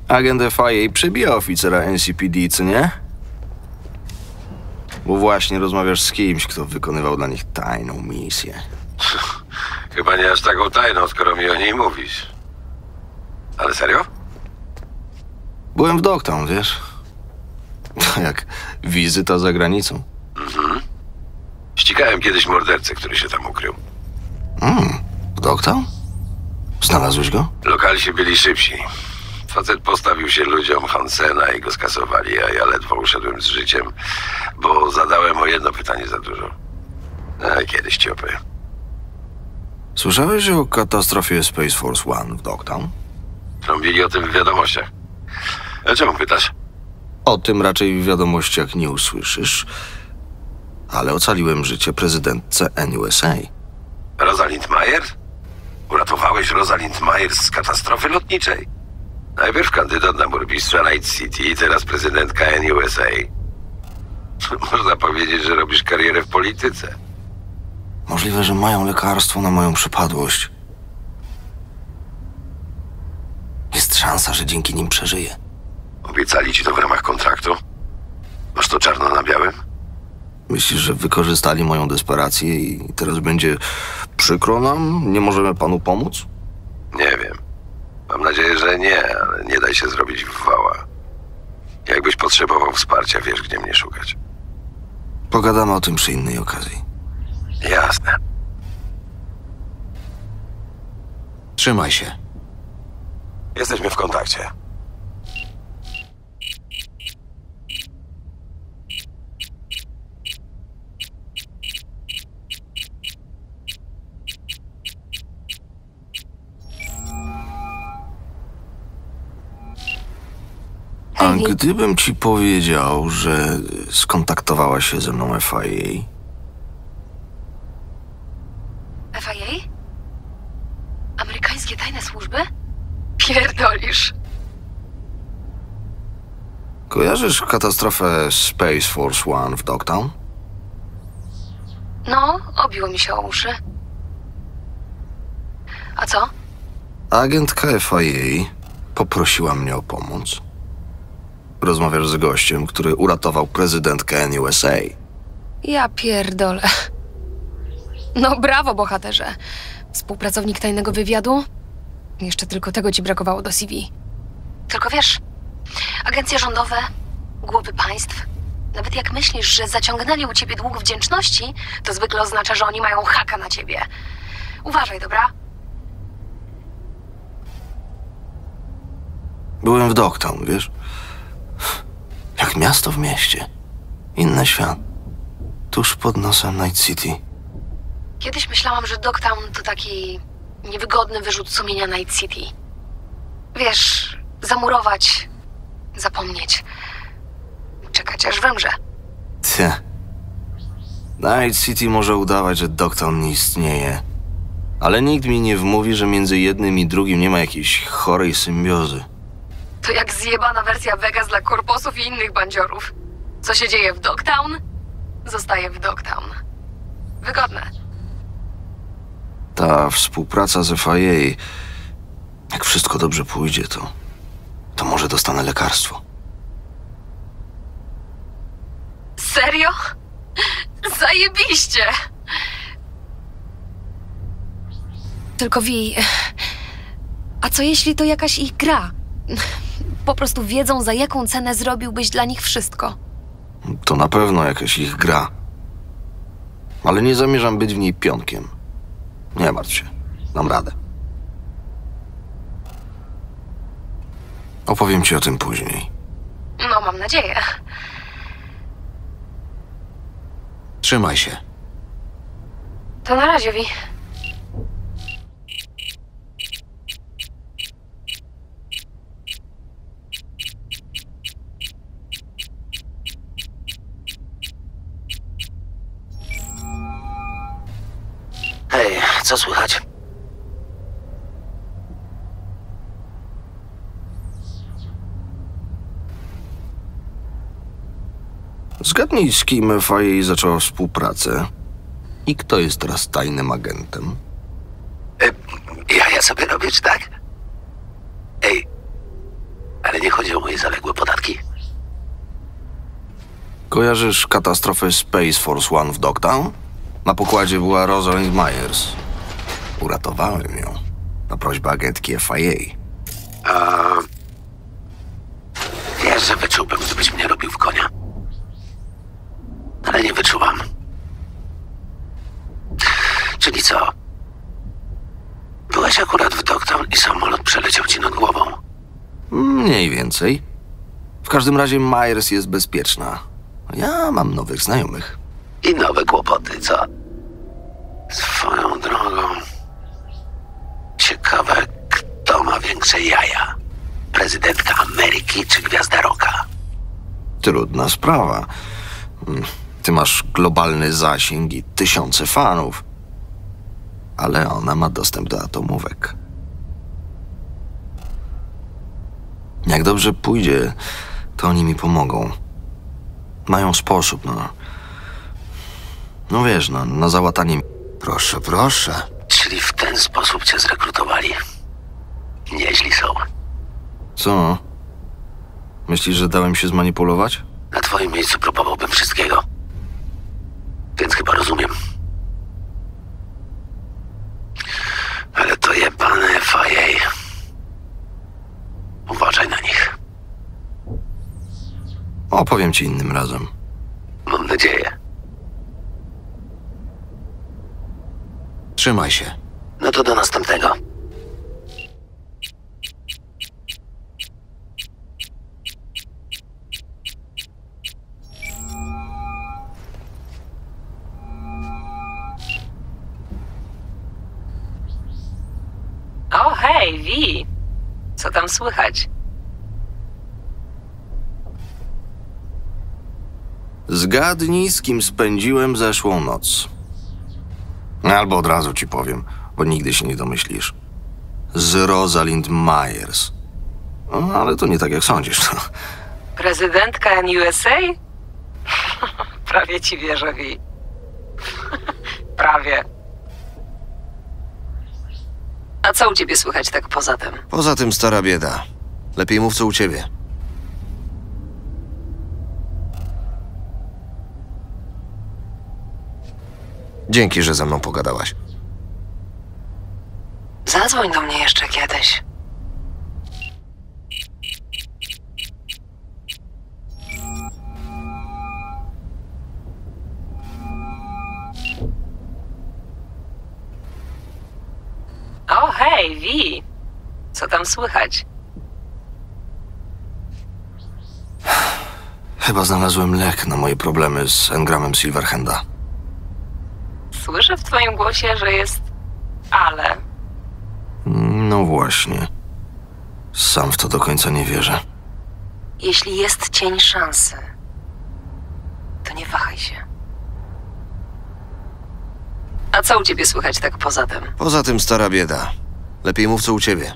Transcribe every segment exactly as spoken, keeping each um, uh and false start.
Agent F I A przebija oficera N C P D, co nie? Bo właśnie rozmawiasz z kimś, kto wykonywał dla nich tajną misję. Chyba nie aż taką tajną, skoro mi o niej mówisz. Ale serio? Byłem w Dogtown, wiesz? To jak wizyta za granicą. Mhm. Ścigałem kiedyś mordercę, który się tam ukrył. Mm, w Dogtown? Znalazłeś go? Lokalsi byli szybsi. Facet postawił się ludziom Hansena i go skasowali, a ja ledwo uszedłem z życiem, bo zadałem o jedno pytanie za dużo. A kiedyś ci opowiem. Słyszałeś o katastrofie Space Force One w Dogtown? Trąbili o tym w wiadomościach. A czemu pytasz? O tym raczej w wiadomościach nie usłyszysz, ale ocaliłem życie prezydentce N U S A. Rosalind Myers? Uratowałeś Rosalind Myers z katastrofy lotniczej? Najpierw kandydat na burmistrza Night City, teraz prezydentka N U S A. Można powiedzieć, że robisz karierę w polityce. Możliwe, że mają lekarstwo na moją przypadłość. Jest szansa, że dzięki nim przeżyję. Obiecali ci to w ramach kontraktu? Masz to czarno na białym? Myślisz, że wykorzystali moją desperację i teraz będzie przykro nam? Nie możemy panu pomóc? Nie wiem. Mam nadzieję, że nie, ale nie daj się zrobić w wała. Jakbyś potrzebował wsparcia, wiesz, gdzie mnie szukać. Pogadamy o tym przy innej okazji. Jasne. Trzymaj się. Jesteśmy w kontakcie. A gdybym ci powiedział, że skontaktowała się ze mną F I A? F I A? Amerykańskie tajne służby? Pierdolisz. Kojarzysz katastrofę Space Force One w Dogtown? No, obiło mi się o uszy. A co? Agentka F I A poprosiła mnie o pomoc. Rozmawiasz z gościem, który uratował prezydentkę N U S A. Ja pierdolę. No brawo, bohaterze. Współpracownik tajnego wywiadu? Jeszcze tylko tego ci brakowało do C V. Tylko wiesz, agencje rządowe, głowy państw, nawet jak myślisz, że zaciągnęli u ciebie dług wdzięczności, to zwykle oznacza, że oni mają haka na ciebie. Uważaj, dobra? Byłem w Dogtown, wiesz? Jak miasto w mieście. Inny świat. Tuż pod nosem Night City. Kiedyś myślałam, że Dogtown to taki niewygodny wyrzut sumienia Night City. Wiesz, zamurować, zapomnieć, czekać aż wymrze. Ty. Night City może udawać, że Dogtown nie istnieje. Ale nikt mi nie wmówi, że między jednym i drugim nie ma jakiejś chorej symbiozy. To jak zjebana wersja Vegas dla korposów i innych bandziorów. Co się dzieje w Dogtown, zostaje w Dogtown. Wygodne. Ta współpraca z F I A, jak wszystko dobrze pójdzie, to, to może dostanę lekarstwo. Serio? Zajebiście! Tylko Wi, a co jeśli to jakaś ich gra? Po prostu wiedzą, za jaką cenę zrobiłbyś dla nich wszystko. To na pewno jakaś ich gra. Ale nie zamierzam być w niej pionkiem. Nie martw się. Dam radę. Opowiem ci o tym później. No, mam nadzieję. Trzymaj się. To na razie, Wi. Hej, co słychać? Zgadnij, z kim F I A zaczęła współpracę i kto jest teraz tajnym agentem. E, ja, ja sobie robię, czy tak? Ej, e, wcale nie chodzi o moje zaległe podatki. Kojarzysz katastrofę Space Force One w Dogtown? Na pokładzie była Rosalind Myers. Uratowałem ją na prośbę agentki F I A. A... Wiesz, że wyczułbym, gdybyś mnie robił w konia. Ale nie wyczułam. Czyli co? Byłeś akurat w Dogtown i samolot przeleciał ci nad głową. Mniej więcej. W każdym razie Myers jest bezpieczna. Ja mam nowych znajomych. I nowe kłopoty, co? Swoją drogą... Ciekawe, kto ma większe jaja? Prezydentka Ameryki czy Gwiazda Rocka? Trudna sprawa. Ty masz globalny zasięg i tysiące fanów. Ale ona ma dostęp do atomówek. Jak dobrze pójdzie, to oni mi pomogą. Mają sposób, no. No wiesz, no, na załatanie... Proszę, proszę. Czyli w ten sposób cię zrekrutowali. Nieźli są. Co? Myślisz, że dałem się zmanipulować? Na twoim miejscu próbowałbym wszystkiego. Więc chyba rozumiem. Ale to jebane F I A. Uważaj na nich. Opowiem ci innym razem. Mam nadzieję. Trzymaj się. No to do następnego. O, hej, Vi. Co tam słychać? Zgadnij, z kim spędziłem zeszłą noc. Albo od razu ci powiem, bo nigdy się nie domyślisz. Z Rosalind Myers. No, ale to nie tak, jak sądzisz. No. Prezydentka N U S A? Prawie ci wierzę, Vi. Prawie. A co u ciebie słychać tak poza tym? Poza tym stara bieda. Lepiej mów, co u ciebie. Dzięki, że ze mną pogadałaś. Zadzwoń do mnie jeszcze kiedyś. O, hej, Vi. Co tam słychać? Chyba znalazłem lek na moje problemy z engramem Silverhanda. Słyszę w twoim głosie, że jest ale. No właśnie. Sam w to do końca nie wierzę. Jeśli jest cień szansy, to nie wahaj się. A co u ciebie słychać tak poza tym? Poza tym stara bieda. Lepiej mów, co u ciebie.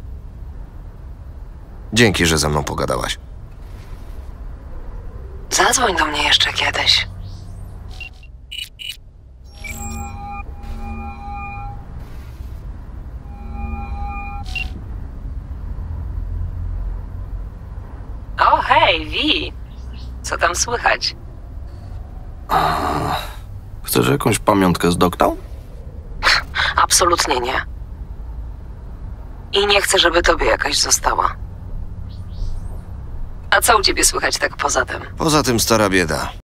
Dzięki, że ze mną pogadałaś. Zadzwoń do mnie jeszcze kiedyś. O, hej, Vi. Co tam słychać? Chcesz jakąś pamiątkę z Dogtown? Absolutnie nie. I nie chcę, żeby tobie jakaś została. A co u ciebie słychać tak poza tym? Poza tym stara bieda.